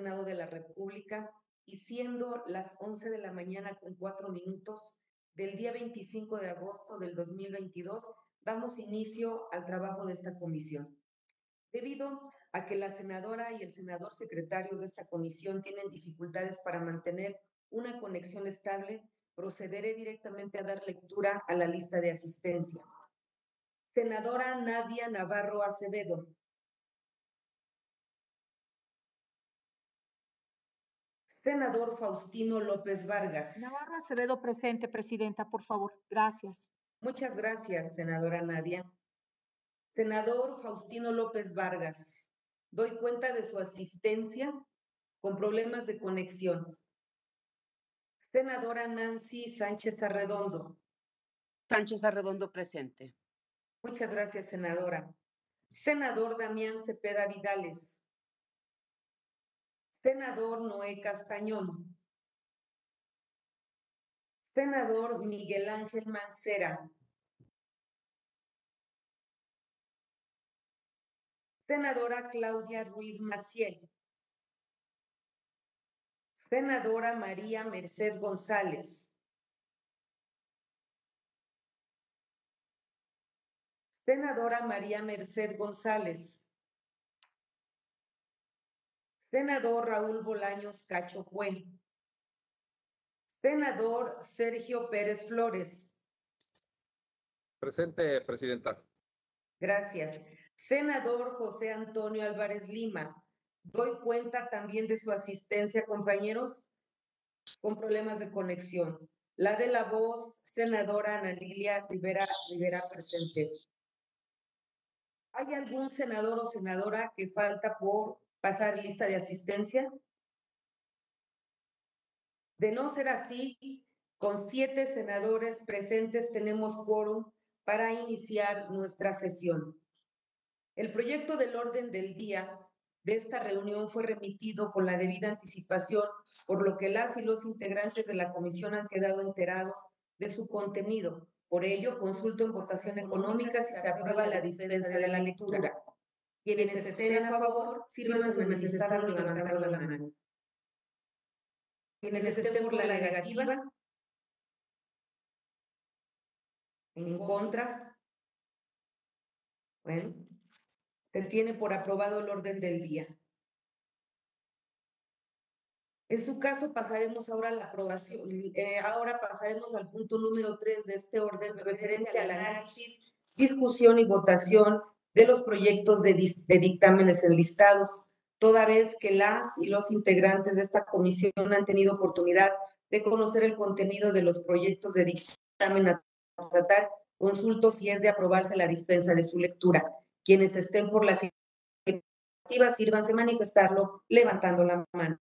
Senado de la República y siendo las 11 de la mañana con 4 minutos del día 25 de agosto del 2022, damos inicio al trabajo de esta comisión. Debido a que la senadora y el senador secretarios de esta comisión tienen dificultades para mantener una conexión estable, procederé directamente a dar lectura a la lista de asistencia. Senadora Nadia Navarro Acevedo. Senador Faustino López Vargas. Navarro Acevedo presente, presidenta, por favor. Gracias. Muchas gracias, senadora Nadia. Senador Faustino López Vargas, doy cuenta de su asistencia con problemas de conexión. Senadora Nancy Sánchez Arredondo. Sánchez Arredondo presente. Muchas gracias, senadora. Senador Damián Cepeda Vidales. Senador Noé Castañón. Senador Miguel Ángel Mancera. Senadora Claudia Ruiz Maciel. Senadora María Merced González. Senadora María Merced González. Senador Raúl Bolaños Cacho Cuen. Senador Sergio Pérez Flores. Presente, presidenta. Gracias. Senador José Antonio Álvarez Lima. Doy cuenta también de su asistencia, compañeros, con problemas de conexión. La de la voz, senadora Ana Lilia Rivera presente. ¿Hay algún senador o senadora que falta por pasar lista de asistencia? De no ser así, con 7 senadores presentes tenemos quórum para iniciar nuestra sesión. El proyecto del orden del día de esta reunión fue remitido con la debida anticipación, por lo que las y los integrantes de la comisión han quedado enterados de su contenido. Por ello, consulto en votación económica si se aprueba la dispensa de la lectura. Quienes estén a favor, sírvanse a manifestarlo levantando la mano. Quienes estén por la negativa, en contra, bueno, se tiene por aprobado el orden del día. En su caso, pasaremos ahora a la aprobación. Ahora pasaremos al punto número 3 de este orden, referente al análisis, discusión y votación de los proyectos de dictámenes enlistados, toda vez que las y los integrantes de esta comisión han tenido oportunidad de conocer el contenido de los proyectos de dictamen a tratar, consulto si es de aprobarse la dispensa de su lectura. Quienes estén por la afirmativa, sírvanse manifestarlo levantando la mano.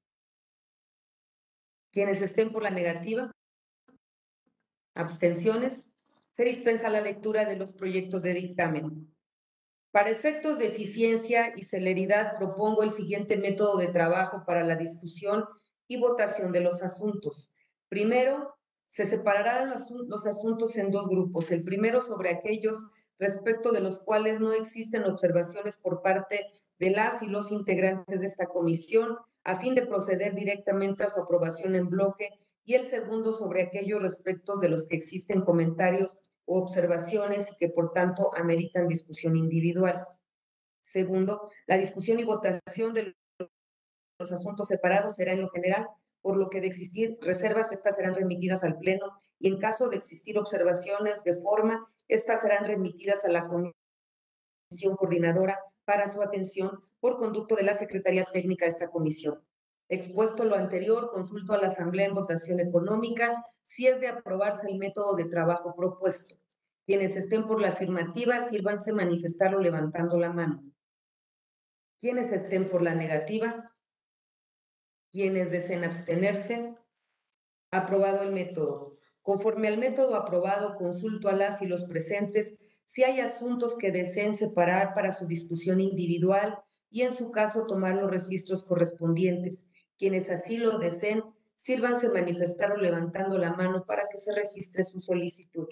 Quienes estén por la negativa, abstenciones, se dispensa la lectura de los proyectos de dictamen. Para efectos de eficiencia y celeridad, propongo el siguiente método de trabajo para la discusión y votación de los asuntos. Primero, se separarán los asuntos en 2 grupos. El primero sobre aquellos respecto de los cuales no existen observaciones por parte de las y los integrantes de esta comisión, a fin de proceder directamente a su aprobación en bloque, y el segundo sobre aquellos respectos de los que existen comentarios o observaciones y que por tanto ameritan discusión individual. Segundo, la discusión y votación de los asuntos separados será en lo general, por lo que de existir reservas, estas serán remitidas al Pleno, y en caso de existir observaciones de forma, estas serán remitidas a la Comisión Coordinadora para su atención por conducto de la Secretaría Técnica de esta comisión. Expuesto lo anterior, consulto a la Asamblea en votación económica si es de aprobarse el método de trabajo propuesto. Quienes estén por la afirmativa, sírvanse manifestarlo levantando la mano. Quienes estén por la negativa, quienes deseen abstenerse, aprobado el método. Conforme al método aprobado, consulto a las y los presentes si hay asuntos que deseen separar para su discusión individual y en su caso tomar los registros correspondientes. Quienes así lo deseen, sírvanse manifestar o levantando la mano para que se registre su solicitud.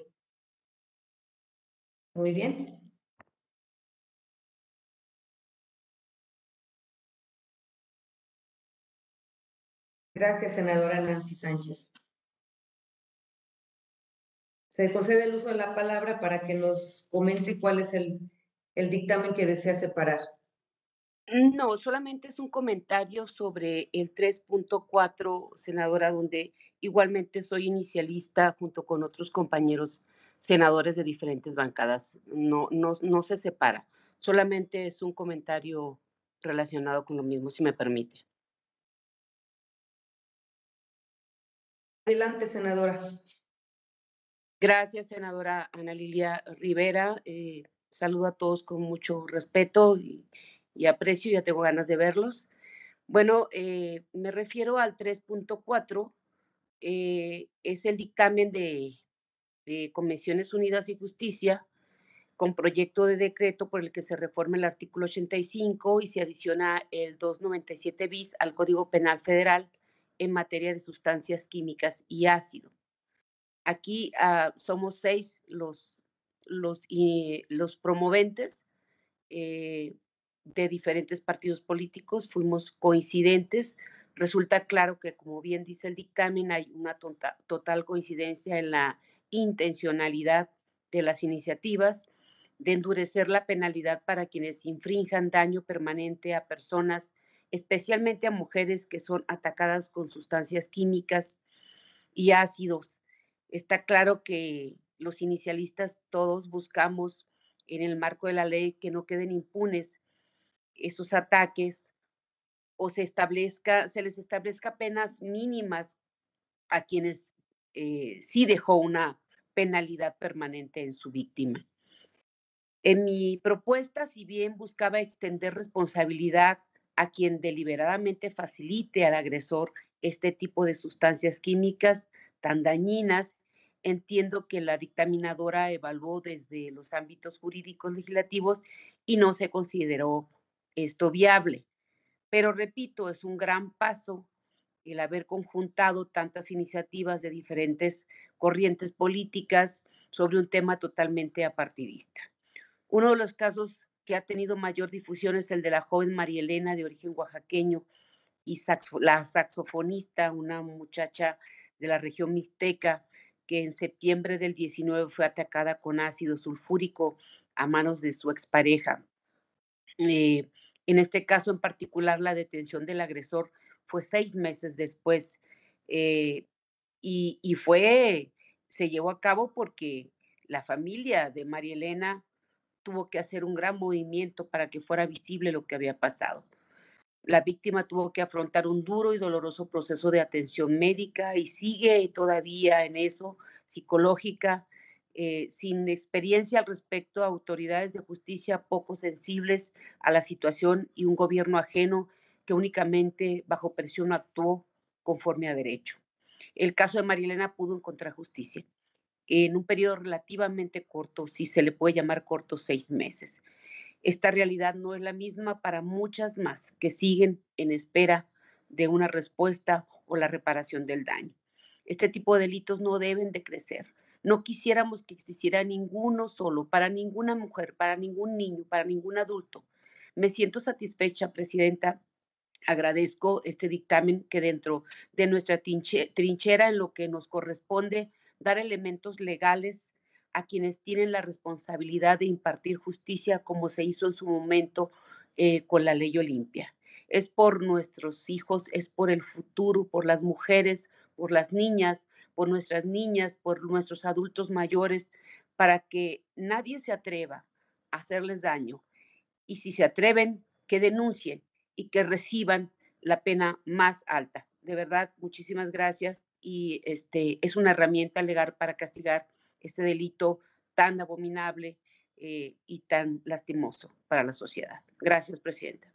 Muy bien. Gracias, senadora Nancy Sánchez. Se concede el uso de la palabra para que nos comente cuál es el dictamen que desea separar. No, solamente es un comentario sobre el 3.4, senadora, donde igualmente soy inicialista junto con otros compañeros senadores de diferentes bancadas. No se separa, solamente es un comentario relacionado con lo mismo, si me permite. Adelante, senadora. Gracias, senadora Ana Lilia Rivera. Saludo a todos con mucho respeto y aprecio, ya tengo ganas de verlos. Bueno, me refiero al 3.4, es el dictamen de Comisiones Unidas y Justicia con proyecto de decreto por el que se reforma el artículo 85 y se adiciona el 297 bis al Código Penal Federal en materia de sustancias químicas y ácido. Aquí somos 6 los promoventes de diferentes partidos políticos, fuimos coincidentes. Resulta claro que, como bien dice el dictamen, hay una total coincidencia en la intencionalidad de las iniciativas de endurecer la penalidad para quienes infrinjan daño permanente a personas, especialmente a mujeres que son atacadas con sustancias químicas y ácidos. Está claro que los inicialistas todos buscamos en el marco de la ley que no queden impunes esos ataques o se les establezca penas mínimas a quienes sí dejó una penalidad permanente en su víctima. En mi propuesta, si bien buscaba extender responsabilidad a quien deliberadamente facilite al agresor este tipo de sustancias químicas tan dañinas, entiendo que la dictaminadora evaluó desde los ámbitos jurídicos legislativos y no se consideró esto viable. Pero repito, es un gran paso el haber conjuntado tantas iniciativas de diferentes corrientes políticas sobre un tema totalmente apartidista. Uno de los casos que ha tenido mayor difusión es el de la joven María Elena, de origen oaxaqueño, y la saxofonista, una muchacha de la región mixteca, que en septiembre del 19 fue atacada con ácido sulfúrico a manos de su expareja. En este caso en particular, la detención del agresor fue 6 meses después, y se llevó a cabo porque la familia de María Elena tuvo que hacer un gran movimiento para que fuera visible lo que había pasado. La víctima tuvo que afrontar un duro y doloroso proceso de atención médica y sigue todavía en eso, psicológica, sin experiencia al respecto, autoridades de justicia poco sensibles a la situación y un gobierno ajeno que únicamente bajo presión actuó conforme a derecho. El caso de Marilena pudo encontrar justicia en un periodo relativamente corto, si se le puede llamar corto, 6 meses. Esta realidad no es la misma para muchas más que siguen en espera de una respuesta o la reparación del daño. Este tipo de delitos no deben de crecer. No quisiéramos que existiera ninguno solo, para ninguna mujer, para ningún niño, para ningún adulto. Me siento satisfecha, Presidenta. Agradezco este dictamen que dentro de nuestra trinchera en lo que nos corresponde dar elementos legales a quienes tienen la responsabilidad de impartir justicia como se hizo en su momento con la ley Olimpia. Es por nuestros hijos, es por el futuro, por las mujeres, por las niñas, por nuestras niñas, por nuestros adultos mayores, para que nadie se atreva a hacerles daño. Y si se atreven, que denuncien y que reciban la pena más alta. De verdad, muchísimas gracias y es una herramienta legal para castigar este delito tan abominable y tan lastimoso para la sociedad. Gracias, Presidenta.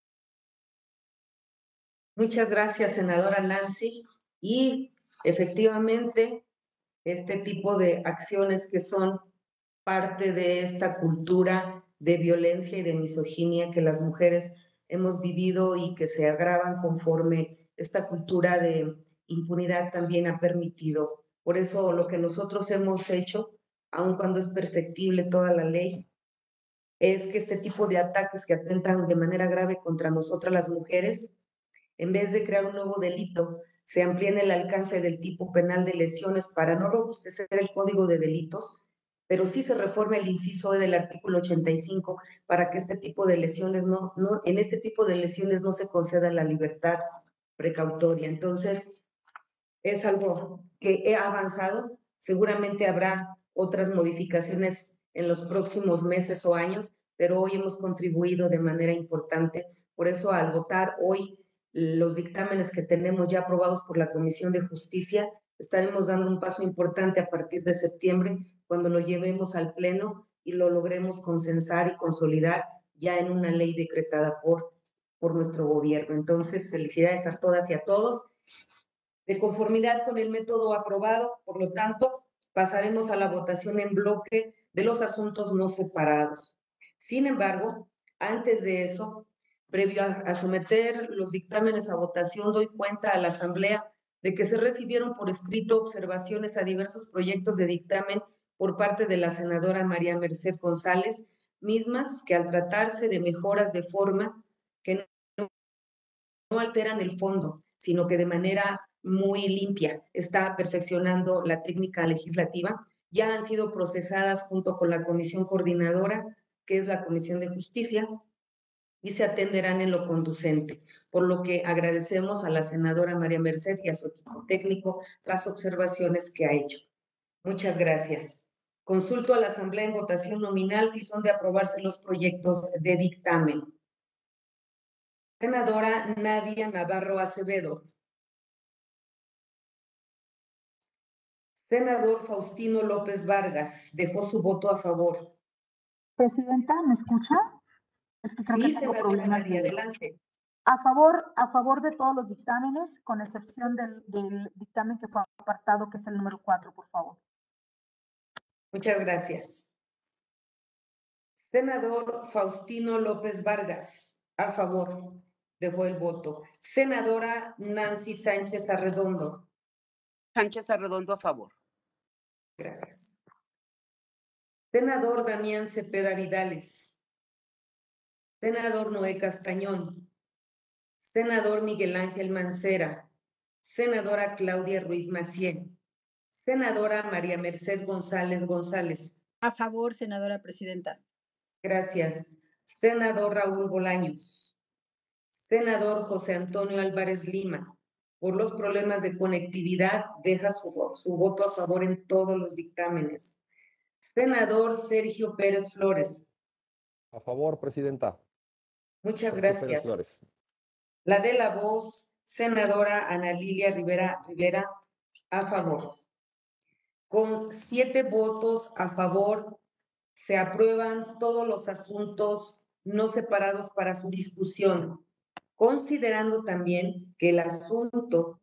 Muchas gracias, senadora Nancy. Y efectivamente, este tipo de acciones que son parte de esta cultura de violencia y de misoginia que las mujeres hemos vivido y que se agravan conforme esta cultura de impunidad también ha permitido. Por eso lo que nosotros hemos hecho, aun cuando es perfectible toda la ley, es que este tipo de ataques que atentan de manera grave contra nosotras las mujeres en vez de crear un nuevo delito, se amplíe el alcance del tipo penal de lesiones para no robustecer el Código de Delitos, pero sí se reforma el inciso E del artículo 85 para que este tipo de lesiones en este tipo de lesiones no se conceda la libertad precautoria. Entonces, es algo que he avanzado. Seguramente habrá otras modificaciones en los próximos meses o años, pero hoy hemos contribuido de manera importante. Por eso, al votar hoy los dictámenes que tenemos ya aprobados por la Comisión de Justicia, estaremos dando un paso importante a partir de septiembre, cuando lo llevemos al Pleno y lo logremos consensar y consolidar ya en una ley decretada por nuestro gobierno. Entonces, felicidades a todas y a todos. De conformidad con el método aprobado, por lo tanto, pasaremos a la votación en bloque de los asuntos no separados. Sin embargo, antes de eso, previo a someter los dictámenes a votación, doy cuenta a la Asamblea de que se recibieron por escrito observaciones a diversos proyectos de dictamen por parte de la senadora María Merced González, mismas que al tratarse de mejoras de forma que no alteran el fondo, sino que de manera muy limpia está perfeccionando la técnica legislativa, ya han sido procesadas junto con la comisión coordinadora, que es la Comisión de Justicia, y se atenderán en lo conducente, por lo que agradecemos a la senadora María Merced y a su equipo técnico las observaciones que ha hecho. Muchas gracias. Consulto a la Asamblea en votación nominal si son de aprobarse los proyectos de dictamen. Senadora Nadia Navarro Acevedo. Senador Faustino López Vargas dejó su voto a favor. Presidenta, ¿me escucha? Es que creo Sí, que tengo senadora problemas Nadia, adelante. A favor de todos los dictámenes, con excepción del dictamen que fue apartado, que es el número 4, por favor. Muchas gracias. Senador Faustino López Vargas, a favor, dejó el voto. Senadora Nancy Sánchez Arredondo. Sánchez Arredondo, a favor. Gracias. Senador Damián Cepeda Vidales. Senador Noé Castañón. Senador Miguel Ángel Mancera. Senadora Claudia Ruiz Macié. Senadora María Merced González González. A favor, senadora presidenta. Gracias. Senador Raúl Bolaños. Senador José Antonio Álvarez Lima. Por los problemas de conectividad, deja su voto a favor en todos los dictámenes. Senador Sergio Pérez Flores. A favor, presidenta. Muchas Sergio Pérez gracias. Flores. La de la voz, senadora Ana Lilia Rivera, a favor. Con 7 votos a favor, se aprueban todos los asuntos no separados para su discusión, considerando también que el asunto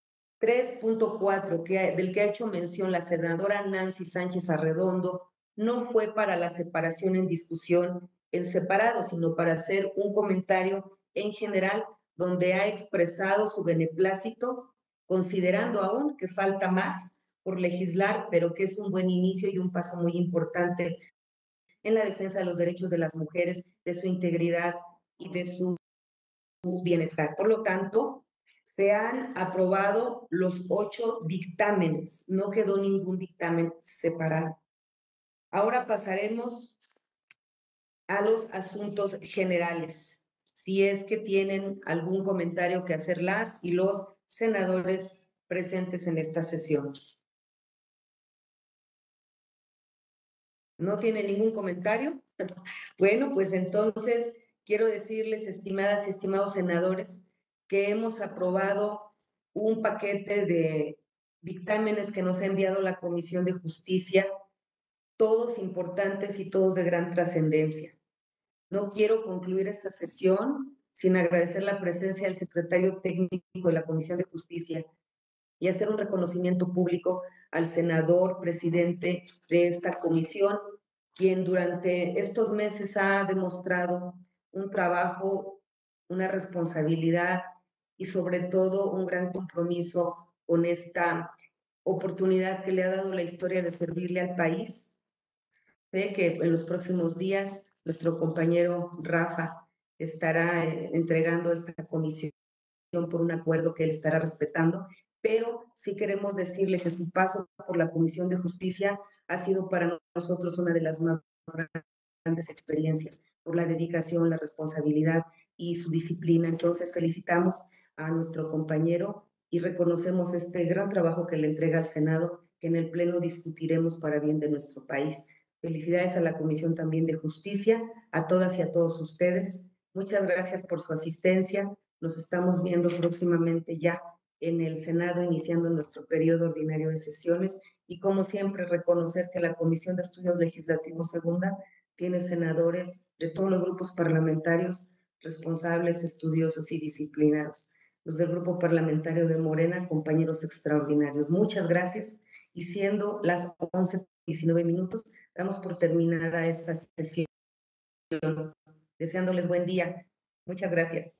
3.4 del que ha hecho mención la senadora Nancy Sánchez Arredondo no fue para la separación en discusión en separado, sino para hacer un comentario en general donde ha expresado su beneplácito, considerando aún que falta más por legislar, pero que es un buen inicio y un paso muy importante en la defensa de los derechos de las mujeres, de su integridad y de su bienestar. Por lo tanto, se han aprobado los 8 dictámenes, no quedó ningún dictamen separado. Ahora pasaremos a los asuntos generales, si es que tienen algún comentario que hacer las y los senadores presentes en esta sesión. ¿No tiene ningún comentario? Bueno, pues entonces quiero decirles, estimadas y estimados senadores, que hemos aprobado un paquete de dictámenes que nos ha enviado la Comisión de Justicia, todos importantes y todos de gran trascendencia. No quiero concluir esta sesión sin agradecer la presencia del secretario técnico de la Comisión de Justicia y hacer un reconocimiento público al senador presidente de esta comisión, quien durante estos meses ha demostrado un trabajo, una responsabilidad y sobre todo un gran compromiso con esta oportunidad que le ha dado la historia de servirle al país. Sé que en los próximos días nuestro compañero Rafa estará entregando esta comisión por un acuerdo que él estará respetando, pero sí queremos decirle que su paso por la Comisión de Justicia ha sido para nosotros una de las más grandes experiencias, por la dedicación, la responsabilidad y su disciplina. Entonces, felicitamos a nuestro compañero y reconocemos este gran trabajo que le entrega al Senado, que en el Pleno discutiremos para bien de nuestro país. Felicidades a la Comisión también de Justicia, a todas y a todos ustedes. Muchas gracias por su asistencia. Nos estamos viendo próximamente ya en el Senado, iniciando nuestro periodo ordinario de sesiones. Y como siempre, reconocer que la Comisión de Estudios Legislativos Segunda tiene senadores de todos los grupos parlamentarios responsables, estudiosos y disciplinados. Los del grupo parlamentario de Morena, compañeros extraordinarios. Muchas gracias. Y siendo las 11:19 minutos, damos por terminada esta sesión, deseándoles buen día. Muchas gracias.